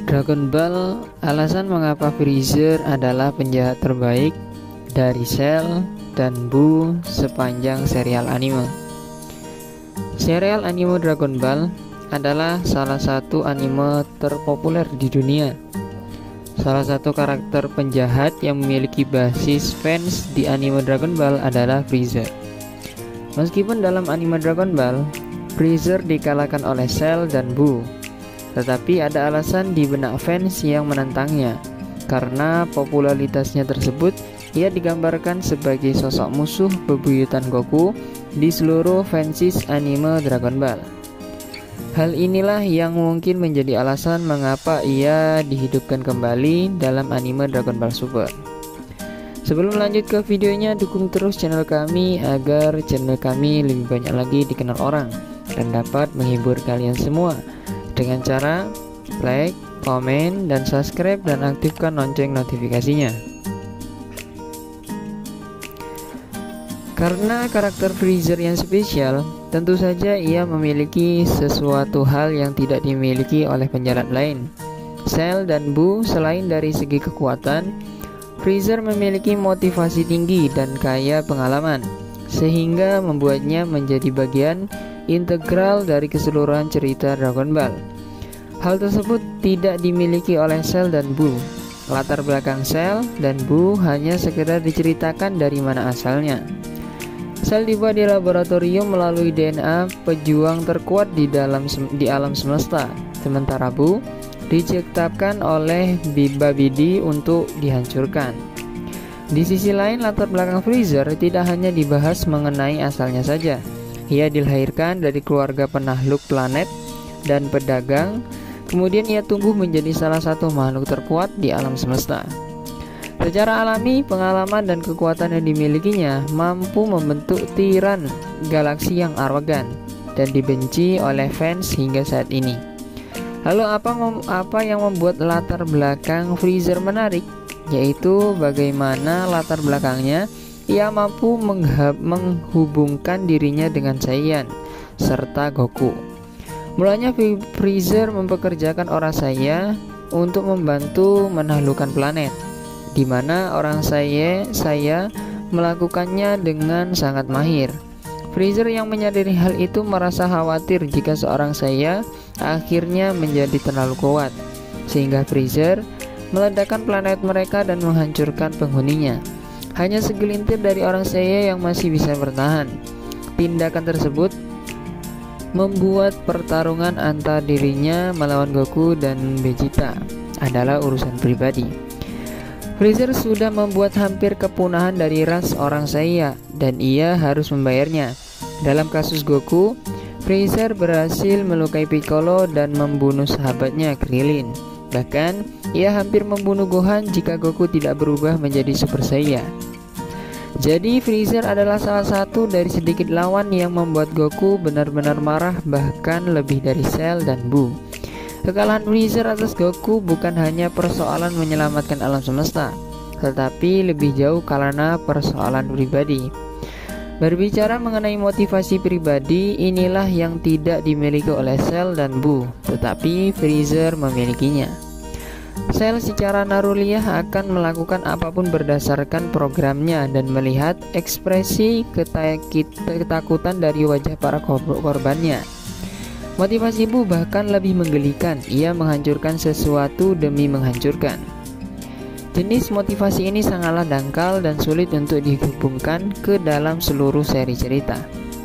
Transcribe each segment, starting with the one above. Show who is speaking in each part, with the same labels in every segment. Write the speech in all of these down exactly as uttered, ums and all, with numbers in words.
Speaker 1: Dragon Ball, alasan mengapa Freezer adalah penjahat terbaik dari Cell dan Buu sepanjang serial anime. Serial anime Dragon Ball adalah salah satu anime terpopuler di dunia. Salah satu karakter penjahat yang memiliki basis fans di anime Dragon Ball adalah Freezer. Meskipun dalam anime Dragon Ball, Freezer dikalahkan oleh Cell dan Buu, tetapi ada alasan di benak fans yang menentangnya. Karena popularitasnya tersebut, ia digambarkan sebagai sosok musuh bebuyutan Goku di seluruh franchise anime Dragon Ball. Hal inilah yang mungkin menjadi alasan mengapa ia dihidupkan kembali dalam anime Dragon Ball Super. Sebelum lanjut ke videonya, dukung terus channel kami agar channel kami lebih banyak lagi dikenal orang dan dapat menghibur kalian semua dengan cara like, komen, dan subscribe, dan aktifkan lonceng notifikasinya. Karena karakter Freezer yang spesial, tentu saja ia memiliki sesuatu hal yang tidak dimiliki oleh penjahat lain. Cell dan Buu, selain dari segi kekuatan, Freezer memiliki motivasi tinggi dan kaya pengalaman, sehingga membuatnya menjadi bagian integral dari keseluruhan cerita Dragon Ball. Hal tersebut tidak dimiliki oleh Cell dan Buu. Latar belakang Cell dan Buu hanya sekedar diceritakan dari mana asalnya. Cell dibuat di laboratorium melalui D N A pejuang terkuat di dalam di alam semesta, sementara Buu diciptakan oleh Babidi untuk dihancurkan. Di sisi lain, latar belakang Freezer tidak hanya dibahas mengenai asalnya saja. Ia dilahirkan dari keluarga penakluk planet dan pedagang. Kemudian ia tumbuh menjadi salah satu makhluk terkuat di alam semesta. Secara alami, pengalaman dan kekuatan yang dimilikinya mampu membentuk tiran galaksi yang arogan dan dibenci oleh fans hingga saat ini. Lalu apa apa yang membuat latar belakang Freezer menarik? Yaitu bagaimana latar belakangnya ia mampu menghubungkan dirinya dengan Saiyan serta Goku. Mulanya Freezer mempekerjakan orang saya untuk membantu menaklukkan planet, di mana orang saya saya melakukannya dengan sangat mahir. Freezer yang menyadari hal itu merasa khawatir jika seorang saya akhirnya menjadi terlalu kuat, sehingga Freezer meledakkan planet mereka dan menghancurkan penghuninya. Hanya segelintir dari orang saya yang masih bisa bertahan. Tindakan tersebut membuat pertarungan antara dirinya melawan Goku dan Vegeta adalah urusan pribadi. Freezer sudah membuat hampir kepunahan dari ras orang Saiyan dan ia harus membayarnya. Dalam kasus Goku, Freezer berhasil melukai Piccolo dan membunuh sahabatnya Krillin. Bahkan, ia hampir membunuh Gohan jika Goku tidak berubah menjadi Super Saiyan. Jadi Freezer adalah salah satu dari sedikit lawan yang membuat Goku benar-benar marah, bahkan lebih dari Cell dan Buu. Kekalahan Freezer atas Goku bukan hanya persoalan menyelamatkan alam semesta, tetapi lebih jauh karena persoalan pribadi. Berbicara mengenai motivasi pribadi, inilah yang tidak dimiliki oleh Cell dan Buu, tetapi Freezer memilikinya. Cell secara naruliyah akan melakukan apapun berdasarkan programnya dan melihat ekspresi ketakutan dari wajah para korbannya. Motivasi Buu bahkan lebih menggelikan, ia menghancurkan sesuatu demi menghancurkan. Jenis motivasi ini sangatlah dangkal dan sulit untuk dihubungkan ke dalam seluruh seri cerita.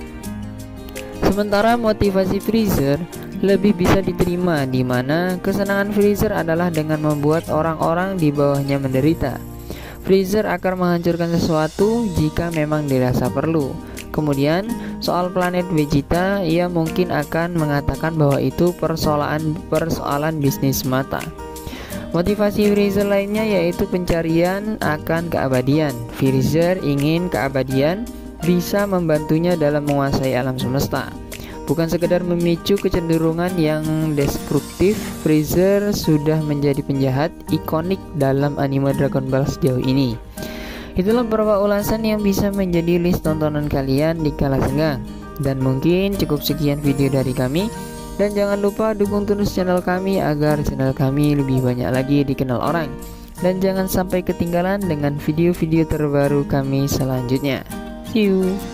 Speaker 1: Sementara motivasi Freezer lebih bisa diterima, di mana kesenangan Freezer adalah dengan membuat orang-orang di bawahnya menderita. Freezer akan menghancurkan sesuatu jika memang dirasa perlu. Kemudian, soal planet Vegeta, ia mungkin akan mengatakan bahwa itu persoalan persoalan bisnis semata. Motivasi Freezer lainnya yaitu pencarian akan keabadian. Freezer ingin keabadian bisa membantunya dalam menguasai alam semesta. Bukan sekedar memicu kecenderungan yang destruktif, Freezer sudah menjadi penjahat ikonik dalam anime Dragon Ball sejauh ini. Itulah beberapa ulasan yang bisa menjadi list tontonan kalian di kala senggang. Dan mungkin cukup sekian video dari kami. Dan jangan lupa dukung terus channel kami agar channel kami lebih banyak lagi dikenal orang. Dan jangan sampai ketinggalan dengan video-video terbaru kami selanjutnya. See you.